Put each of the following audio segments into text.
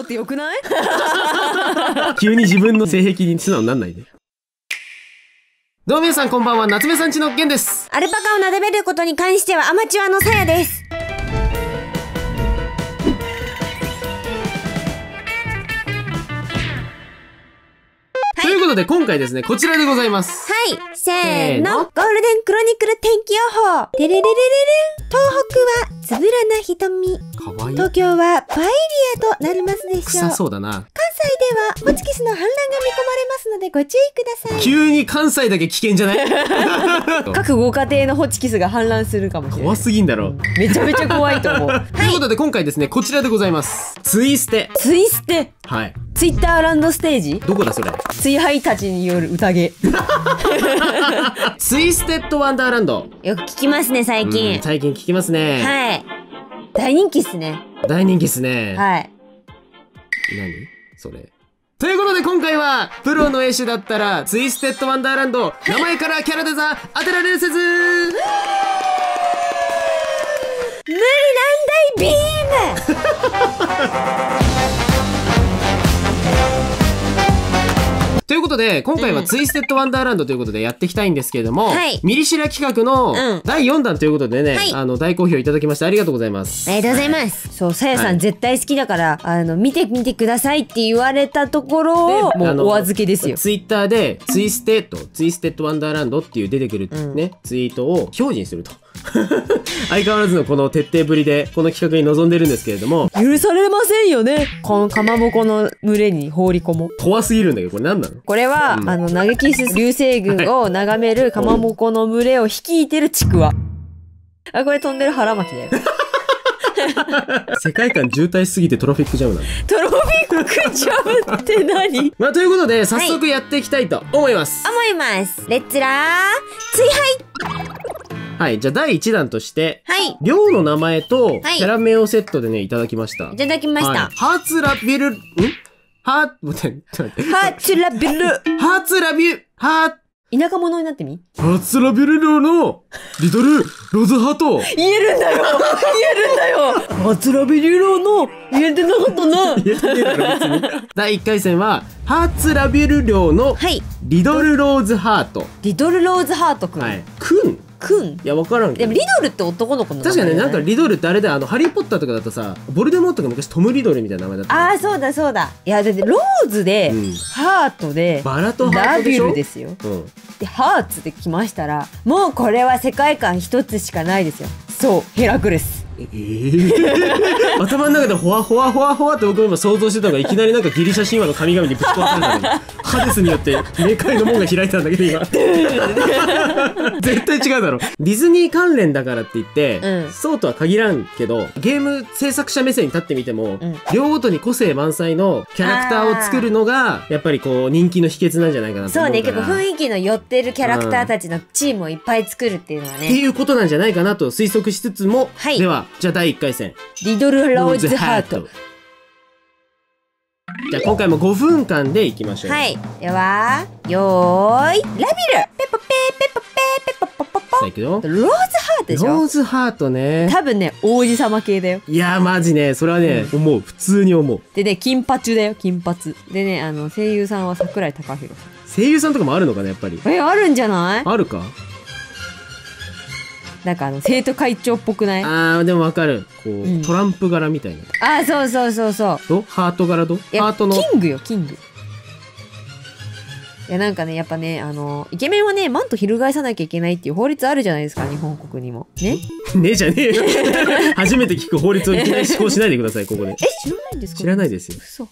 ってよくない？ 急に自分の性癖に素直になんないで。どうも皆さんこんばんは、夏目さんちのゲンです。 アルパカを撫でることに関してはアマチュアのさやです。 ということで今回ですね、こちらでございます。 はい、せーの。ゴールデンクロニクル天気予報。テレレレレレン。東北はつぶらな瞳。 かわいい。 東京はパエリアとなりますでしょう。 臭そうだな。 関西ではホチキスの氾濫が見込まれますのでご注意ください。 急に関西だけ危険じゃない？ 各ご家庭のホチキスが氾濫するかもしれない。 怖すぎんだろ。 めちゃめちゃ怖いと思う。 ということで今回ですね、こちらでございます。ツイステ。 ツイステ。 はい。 ツイッターランドステージ？ どこだそれ？ ツイハイたちによる宴。 ツイステッドワンダーランド。 よく聞きますね、最近。 最近聞きますね。 はい。大人気っすね。 大人気っすね。 はい。 何それ。ということで今回は、プロの絵師だったら、ツイステッドワンダーランド、名前からキャラデザ当てられる説。無理難題ビーム。 ということで、今回はツイステッドワンダーランドということでやっていきたいんですけれども、 はい、 ミリシラ企画の第4弾ということでね、 はい、 大好評いただきましてありがとうございます。 ありがとうございます。そう、さやさん絶対好きだから、見てみてくださいって言われたところを、もうお預けですよ。 ツイッターで、ツイステッドワンダーランドっていう出てくるね、ツイートを表示にすると。相変わらずのこの徹底ぶりでこの企画に臨んでるんですけれども、 許されませんよね。このかまぼこの群れに放り込もう。 怖すぎるんだけど、これ何なの？これは、投げキス流星群を眺めるかまぼこの群れを率いてるちくわ。あ、これ飛んでる腹巻きだよ。 世界観渋滞しすぎてトロフィックジャムなの。 トロフィックジャムって何？ まあ、ということで早速やっていきたいと思います。 思います。レッツラーツイハイ。 はい、じゃあ第1弾として、 はい。 寮の名前とキャラ名をセットでね、いただきました。 いただきました。 はい、ハーツラビル、ハーツラビル。 ハーツラビル、 田舎者になってみ？ ハーツラビル寮のリトルローズハート。 言えるんだよ。言えるんだよ。ハーツラビル寮の言えてなかったな。 言えてねえだろ別に。第1回戦はハーツラビル寮のリドルローズハート。 リドルローズハートくん。 はい。くん。いや、わからんけど。 でもリドルって男の子の名前。 確かにね、なんかリドルってあれだよ、ハリーポッターとかだとさ、ボルデモートが昔トムリドルみたいな名前だった。 ああ、そうだそうだ。いや、だってローズで、ハートで、 バラとハートでしょ？ ラビルですよ。で、ハーツで来ましたら、もうこれは世界観一つしかないですよ。そう、ヘラクレス。 頭の中でホワホワホワホワって僕今想像してたのがいきなりなんかギリシャ神話の神々にぶち壊されたのにハデスによって冥界の門が開いたんだけど今絶対違うだろ。ディズニー関連だからって言って、そうとは限らんけどゲーム制作者目線に立ってみても、両ごとに個性満載のキャラクターを作るのがやっぱりこう人気の秘訣なんじゃないかなと思うから。 そうね、結構雰囲気の寄ってるキャラクターたちのチームをいっぱい作るっていうのはね、 っていうことなんじゃないかなと推測しつつも、ではじゃあ第1回戦リドルローズハート。 じゃあ今回も5分間でいきましょう。 はい。では、よーい、ラビルペポペペポペペポポポポ。 さあいくよ。 ローズハートでしょ？ ローズハートね。 多分ね、王子様系だよ。 いやーマジね、それはね、思う。普通に思う。 でね、金髪だよ、金髪。でね、声優さんは桜井貴弘さん。 声優さんとかもあるのかな、やっぱり。 あるんじゃない？ あるか？ なんか生徒会長っぽくない？ あー、でもわかる。こう、トランプ柄みたいな。 あー、そうそうそうそう。 ハート柄ハートの。 キングよ、キング。いや、なんかね、やっぱね、イケメンはね、マント翻さなきゃいけないっていう法律あるじゃないですか、日本国にも。ね？ ねじゃねえよ。初めて聞く法律をいきなり施行しないでください、ここで。 知らないんですか？ 知らないですよ。 嘘。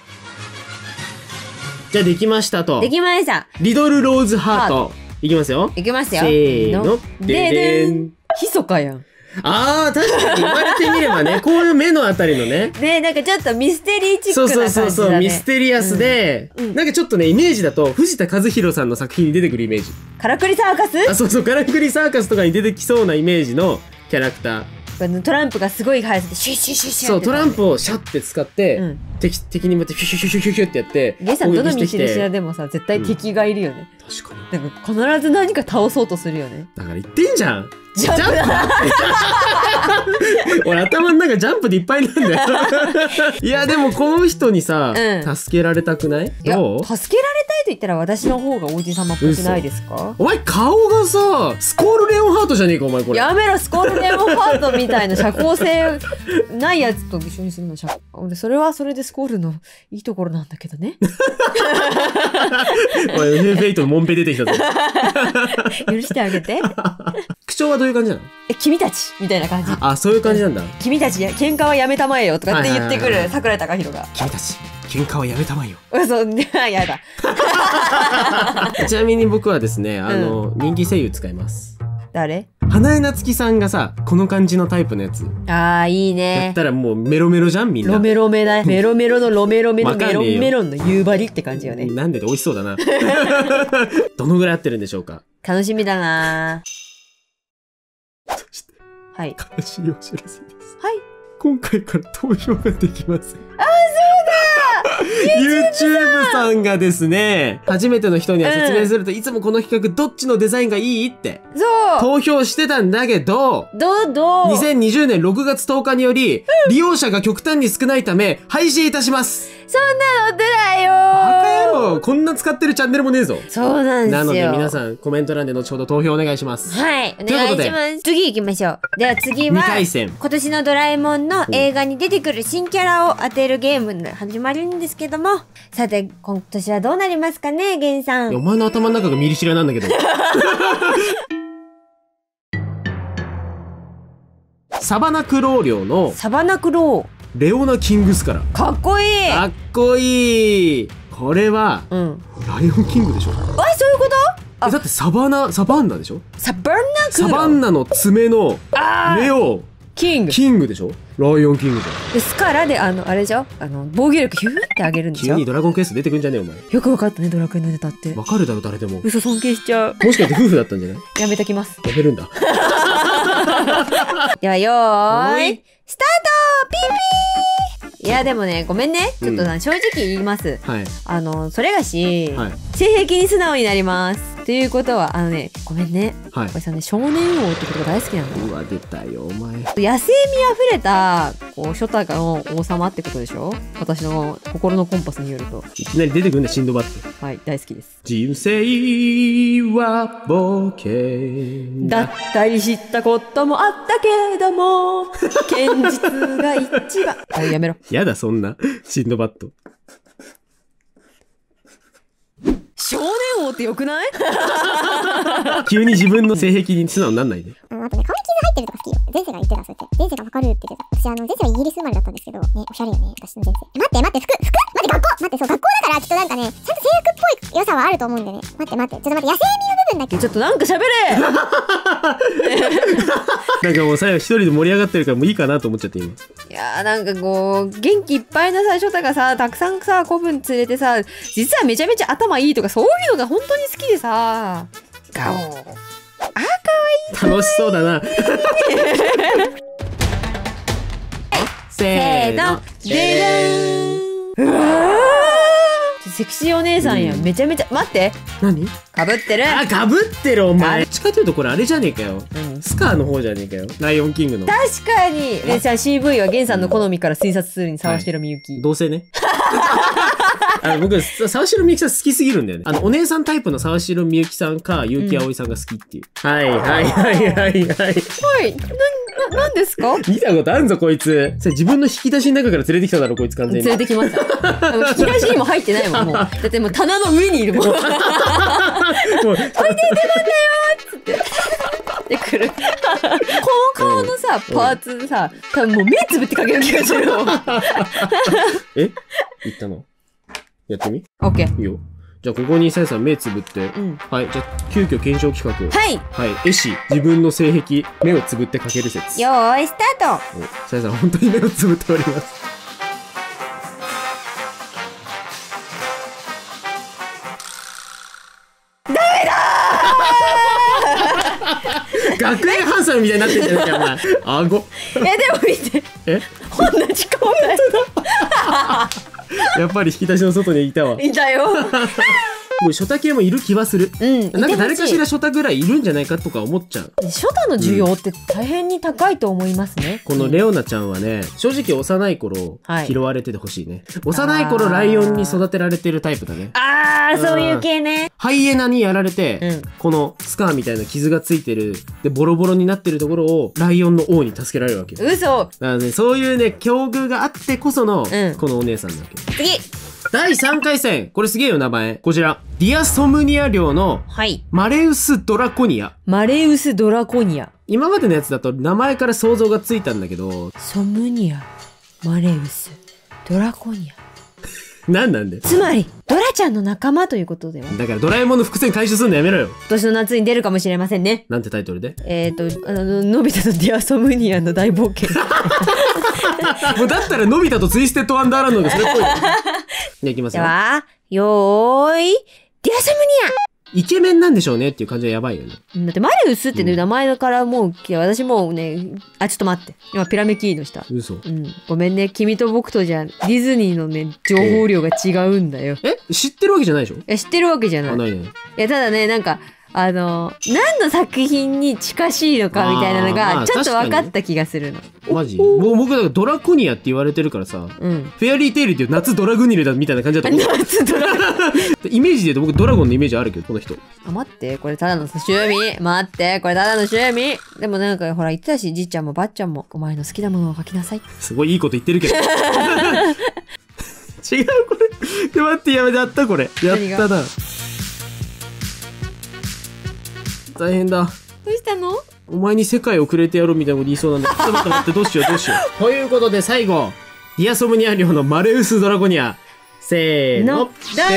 じゃあできましたと。 できました。 リドルローズハート。いきますよ。 いきますよ。 せーの。 ででん。ひそかやん。 ああ、確かに言われてみればね、こういう目のあたりのね。 ね、なんかちょっとミステリーチックな感じだね。 そう、ミステリアスで、なんかちょっとね、イメージだと、藤田和弘さんの作品に出てくるイメージ。 からくりサーカス？ あ、そう、からくりサーカスとかに出てきそうなイメージのキャラクター。トランプがすごい速さでシュッシュッシュッシュッ。 そう、トランプをシャッて使って、敵に向かってヒュヒュヒュヒュヒュヒュってやって、 ゲイさんどの道でしでもさ、絶対敵がいるよね。 確かに。 なんか必ず何か倒そうとするよね。 だから言ってんじゃん。 ジャンプだ俺頭の中ジャンプでいっぱいなんだよ。いやでもこの人にさ、助けられたくない？どう？ 助けられたいと言ったら私の方が王子様っぽくないですか？ お前顔がさ、スコールレオンハートじゃねえかお前これ。 やめろ、スコールレオンハートみたいな社交性ないやつと一緒にするの。俺それはそれでスコールのいいところなんだけどね。 おい FF8 のモンペ出てきたぞ。 許してあげて。 口調はどういう感じなの？ 君たちみたいな感じ。 あ、そういう感じなんだ。君たち喧嘩はやめたまえよとかって言ってくる桜井貴宏が。 君たち喧嘩はやめたまえよ。 そう、やだ。 ちなみに僕はですね、人気声優使います。 誰？ 花江夏樹さんがさ、この感じのタイプのやつ。 ああ、いいね。 やったらもうメロメロじゃんみんな。 ロメロメだ。メロメロのロメロメのメロンメロンの夕張って感じよね。 なんで美味しそうだな。どのぐらい合ってるんでしょうか。 楽しみだな。 そして、 はい。 悲しいお知らせです。 はい。 今回から投票ができます。 あ、そうだ！YouTube さんがですね、初めての人には説明すると、いつもこの企画どっちのデザインがいいって、 そう投票してたんだけど、2020年6月10日により、利用者が極端に少ないため、廃止いたします。 そんなの出ないよー。 バカ野郎、こんな使ってるチャンネルもねえぞ。 そうなんですよ。 なので皆さんコメント欄で後ほど投票お願いします。 はい、お願いします。次行きましょう。では次は、2 回戦。今年のドラえもんの映画に出てくる新キャラを当てるゲームが始まるんですけども、さて、今年はどうなりますかね、ゲンさん。 お前の頭の中がミリシラなんだけど。サバナクロー領のサバナクローレオナ・キングスから。 かっこいい。 かっこいい。これは、ライオンキングでしょ。 そういうこと？ だってサバンナでしょ。 サバンナの爪のレオキングでしょ。ライオンキングじゃん。 でスカラであれでしょ、防御力ヒューって上げるんでしょ。 急にドラゴンクエスト出てくんじゃねえお前。 よくわかったね、ドラクエのネタって。 わかるだろ誰でも。 嘘、尊敬しちゃう。 もしかして夫婦だったんじゃない？ やめときます。 やめるんだ。 ではよーいスタート。ピーピー。いやでもね、ごめんね、ちょっと正直言います。 はい。 それがし、性癖に素直になります。ということはごめんね。はい。これさね、少年王ってことが大好きなんだよ。 うわ出たよお前。 野生味あふれたショタの王様ってことでしょ。私の心のコンパスによると。 いきなり出てくるんだシンドバッド。 はい、大好きです。 人生は冒険だったり知ったこともあったけれども、現実が一番。はい、やめろ。 やだそんなシンドバッド。 少年王ってよくない？ 急に自分の性癖に素直になんないで。 あとね、顔に傷入ってるとか好きよ。前世が言ってた、そうやって。前世がわかるって言ってた。私、前世はイギリス生まれだったんですけど、ね、おしゃれよね、私の前世。待って、待って、服待って、学校待って、そう、学校だから、きっとなんかね、ちゃんと制服っぽい良さはあると思うんでね。待って、ちょっと待って、野生味の部分だけ。 ちょっとなんか喋れなんかもう最後一人で盛り上がってるからもういいかなと思っちゃって今。 いやーなんか元気いっぱいなショタがさ、たくさんさ、古文連れてさ、実はめちゃめちゃ頭いいとかそういうのが本当に好きでさ、かわいい。 楽しそうだな。せーの。 でーん。うわー、セクシーお姉さんや、めちゃめちゃ。待って。 何？ かぶってる。 あ、かぶってるお前。どっちかというとこれあれじゃねえかよ。スカーの方じゃねえかよ。ライオンキングの。 確かに。でさ、CV はゲンさんの好みから推察するに沢城みゆき。 どうせね。僕、沢城みゆきさん好きすぎるんだよね。お姉さんタイプの沢城みゆきさんか、結城葵さんが好きっていう。はいはいはいはいはい。はい。 なんですか？ 見たことあんぞこいつ。自分の引き出しの中から連れてきただろこいつ完全に。 連れてきました。引き出しにも入ってないもん。もうだってもう棚の上にいるもん。もう。置いて出番だよっつって。でくる。この顔のさパーツさ、多分もう目つぶってかける気がするもん。 え？言ったの？やってみ？ オッケー。 いいよ。じゃあここにさやさん目つぶって、はい。じゃあ急遽検証企画。 はい。 はい。絵師自分の性癖目をつぶってかける説。 よーいスタート。さやさん本当に目をつぶっております。 ダメだー。学園ハンサムみたいになってんじゃないかお前。顎。 でも見て。同じ顔だよ。 やっぱり引き出しの外にいたわ。 いたよ。 もうショタ系もいる気はする。なんか誰かしらショタぐらいいるんじゃないかとか思っちゃう。 ショタの需要って大変に高いと思いますね。 このレオナちゃんはね、正直幼い頃拾われててほしいね。幼い頃ライオンに育てられてるタイプだね。 そういう系ね。 ハイエナにやられて、このスカーみたいな傷がついてる、で、ボロボロになってるところをライオンの王に助けられるわけ。 嘘。 だからね、そういうね、境遇があってこその、このお姉さんだわけ。 次第3回戦。これすげえよ、名前。こちら。ディアソムニア領の、マレウス・ドラコニア。 マレウス・ドラコニア。 今までのやつだと名前から想像がついたんだけど。 ソムニア、マレウス、ドラコニア。 何なんだよ。 つまり、ドラちゃんの仲間ということでは。 だからドラえもんの伏線回収するのやめろよ。 今年の夏に出るかもしれませんね。 なんてタイトルでのび太とディアソムニアの大冒険。 もうだったらのび太とツイステッドワンダーランドがそれっぽい。じゃあいきますよ。 では、よーい、ディアソムイケメンなんでしょうねっていう感じはやばいよね。 ニア。だってマレウスって名前からもう、私もうね、ちょっと待って。今ピラメキーノした。 嘘。 ごめんね。君と僕とじゃ、ディズニーのね、情報量が違うんだよ。 知ってるわけじゃないでしょ？ 知ってるわけじゃない。 ないね。 いや、ただね、なんか、何の作品に近しいのかみたいなのが、ちょっと分かった気がするの。 マジ？もう僕だからドラコニアって言われてるからさ、フェアリーテイルっていう夏ドラグニルだみたいな感じだと思う。 夏ドライメージで言うと僕ドラゴンのイメージあるけど、この人。 待って、これただの趣味。待って、これただの趣味。でもなんかほら言ってたし、じいちゃんもばっちゃんも、お前の好きなものを書きなさい。 すごいいいこと言ってるけど。違う、これ。で、待って、やったこれ。やったな。大変だ。 どうしたの？ お前に世界をくれてやろうみたいなこと言いそうなんで。ちょっと待って、どうしよう。ということで最後、ディアソムニア領のマレウス・ドラゴニア。せーの。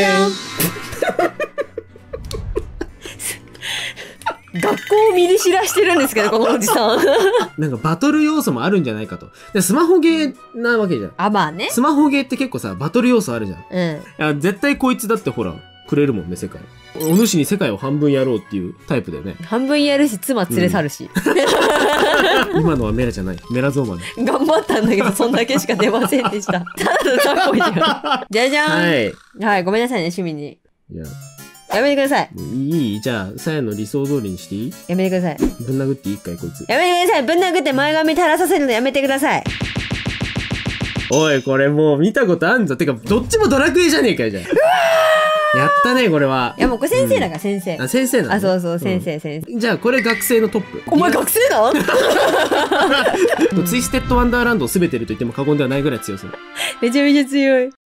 学校を見り知らしてるんですけど、このおじさん。 なんかバトル要素もあるんじゃないかと。でスマホゲーなわけじゃん。 まあね。 スマホゲーって結構さ、バトル要素あるじゃん。 いや絶対こいつだってほら、くれるもんね、世界。お主に世界を半分やろうっていうタイプだよね。 半分やるし、妻連れ去るし。 今のはメラじゃない。メラゾーマン。 頑張ったんだけど、そんだけしか出ませんでした。ただの雑魚じゃん。じゃじゃーん。はい、ごめんなさいね、趣味に。やめてください。 いい？じゃあ、さやの理想通りにしていい？ やめてください。 ぶん殴っていいかい、こいつ。 やめてください。ぶん殴って前髪垂らさせるのやめてください。 おい、これもう見たことあんぞ。てか、どっちもドラクエじゃねえかよ、じゃあ。やったね、これは。 いや、もうこれ先生だから、先生。 先生なの？ そう、先生。 じゃあ、これ学生のトップ。 お前学生だツイステッドワンダーランドを全てると言っても過言ではないぐらい強そう。 めちゃめちゃ強い。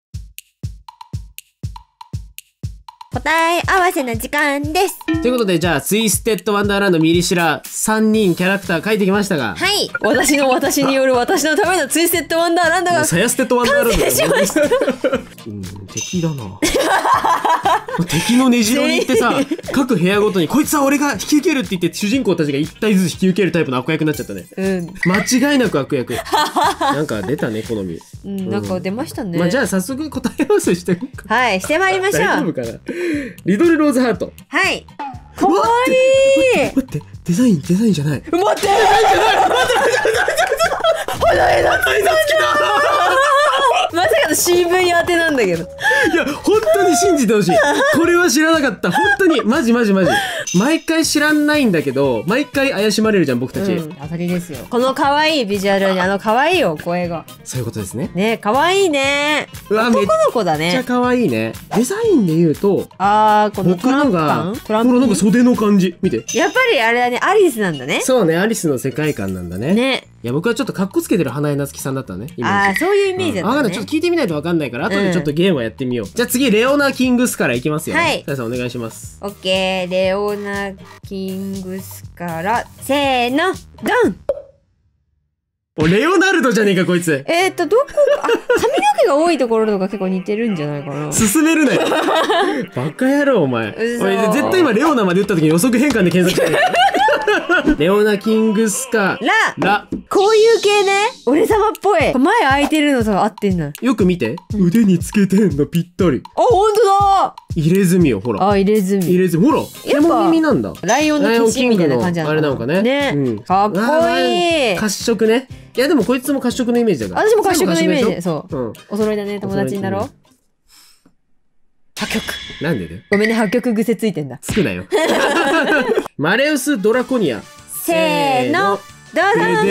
答え合わせの時間です。 ということで、じゃあ、ツイステッドワンダーランドミリシラ3人キャラクター書いてきましたが。 はい。私による私のためのツイステッドワンダーランドがサヤステッドワンダーランド。 完成しました。 敵だな。敵の根城に行ってさ、各部屋ごとに、こいつは俺が引き受けるって言って、主人公たちが1体ずつ引き受けるタイプの悪役になっちゃったね。間違いなく悪役。なんか出たね、好み。 なんか出ましたね。 じゃあ早速答え合わせしてみようか。 はい、してまいりましょう。 大丈夫かな。リドルローズハート。 はい。かわいい。 待って、デザインじゃない。 待って、デザインじゃない。待って花枝大好きだ。まさかの CV 当てなんだけど。 いや、本当に信じてほしい。これは知らなかった。本当に。マジ。毎回知らないんだけど、毎回怪しまれるじゃん、僕たち。 当たりですよ。この可愛いビジュアルに可愛いお声が。 そういうことですね。 ね、可愛いね。男の子だね。 めっちゃ可愛いね。デザインで言うと、 このトランプ感？ トランプ。このなんか袖の感じ。見て。 やっぱりあれだね、アリスなんだね。 そうね、アリスの世界観なんだね。 ね。 いや、僕はちょっとカッコつけてる花江夏樹さんだったね。 そういうイメージだったね。 わかんない。ちょっと聞いてみないとわかんないから、後でちょっとゲームをやってみよう。じゃあ次、レオナ・キングスからいきますよ。はい。さやさんお願いします。 オッケー、レオナ・キングスから、せーの、ドン！ レオナルドじゃねえか、こいつ。 どこ、髪の毛が多いところとか結構似てるんじゃないかな。 進めるね。バカ野郎、お前。俺、絶対今、レオナまで打った時に予測変換で検索してる。レオナ・キングスか。ラ。 こういう系ね。俺様っぽい。前開いてるのと合ってんの。 よく見て。腕につけてんの、ぴったり。 あ、ほんとだ。 入れ墨よ、ほら。 入れ墨。 ほら。獣耳なんだ。 ライオンの騎士みたいな感じなの。 あれなのかね。 ね。かっこいい。 褐色ね。いや、でもこいつも褐色のイメージだから。 私も褐色のイメージ。そう。お揃いだね、友達になろう。 破局。 なんでだよ。 ごめんね、破局癖ついてんだ。 つくなよ。マレウス・ドラコニア。 せーの。どうぞ。うわ、待って。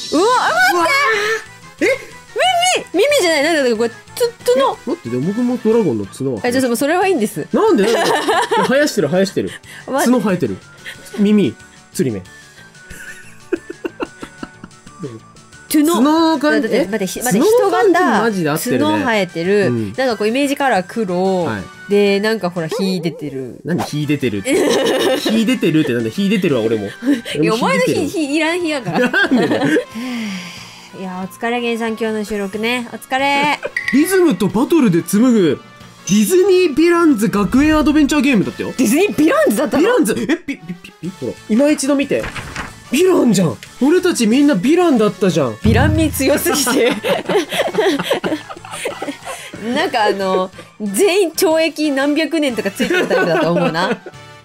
耳じゃない。なんだこれ、角。 待って、でも僕もドラゴンの角は。 じゃあそれはいいんです。 なんで生やしてる。角生えてる。耳、釣り目。角の感じ。 待って、人型、角生えてる。なんかこうイメージカラー黒。で、なんかほら、火出てる。 なんで火出てるって。火出てるってなんで火出てるわ、俺も。 いや、お前の火いらん火やから。 なんでだよ。 いや、お疲れ、ゲンさん、今日の収録ね。お疲れ。 リズムとバトルで紡ぐ、ディズニー・ヴィランズ学園アドベンチャーゲームだったよ。 ディズニー・ヴィランズだったの？ ヴィランズほら、今一度見て。ヴィランじゃん。俺たちみんなヴィランだったじゃん。 ヴィラン味強すぎて。なんか全員懲役何百年とかついてるタイプだと思うな。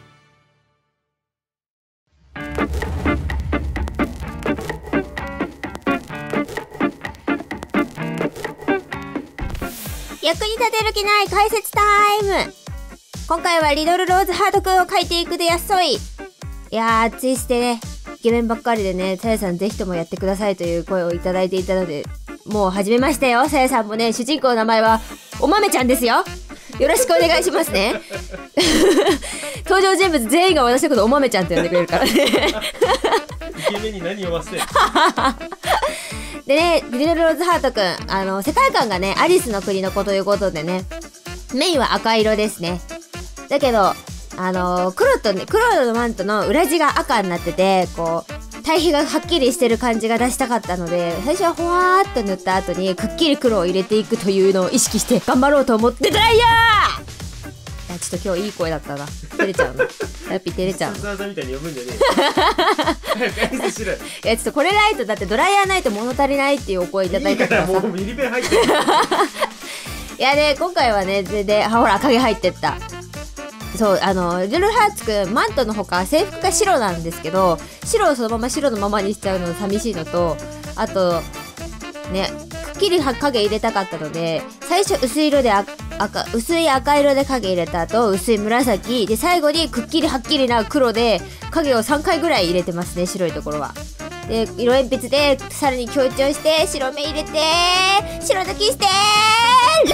役に立てる気ない解説タイム。今回はリドルローズハートくんを書いていくでやっそい。いやー、熱いしてね、イケメンばっかりでね、さやさんぜひともやってくださいという声をいただいていたので、もう始めましたよ。さやさんもね、主人公の名前はお豆ちゃんですよ。よろしくお願いしますね。登場人物全員が私のことお豆ちゃんって呼んでくれるからね。 イケメンに何読ませて。 でね、リドルローズハートくん、世界観がね、アリスの国の子ということでね、メインは赤色ですね。だけど、黒のマントの裏地が赤になってて、こう、対比がはっきりしてる感じが出したかったので、最初はほわーっと塗った後に、くっきり黒を入れていくというのを意識して頑張ろうと思って、ドライヤー！いや、ちょっと今日いい声だったな。照れちゃうな。やっぴ照れちゃう。 ザーザーみたいに読むんじゃねえよ。早く返しろよ。 いや、ちょっとこれないと、だってドライヤーないと物足りないっていうお声いただいたからさ。 もうミリペン入ってる。 いやね、今回はね、で、ほら、影入ってった。そう、リドルハーツくん、マントのほか制服が白なんですけど、白をそのまま白のままにしちゃうの寂しいのと、あと、ね、くっきり影入れたかったので、最初薄い色で薄い赤色で影入れた後、薄い紫、で、最後にくっきりはっきりな黒で、影を3回ぐらい入れてますね、白いところは。で、色鉛筆でさらに強調して、白目入れて、白抜きして、ロ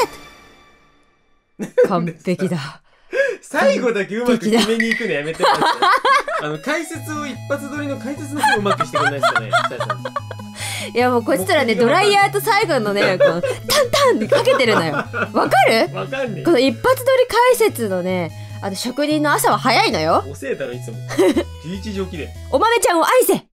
ーズ完璧だ。 最後だけうまく決めに行くのやめてください。解説を一発撮りの解説の方うまくしてくれないですよね。 いやもうこいつらね、ドライヤーと最後のね、このタンタンってかけてるのよ。わかる？ わかんねえ。 この一発撮り解説のね、職人の朝は早いのよ。 遅えだろいつも。11時起きで。 お豆ちゃんを愛せ。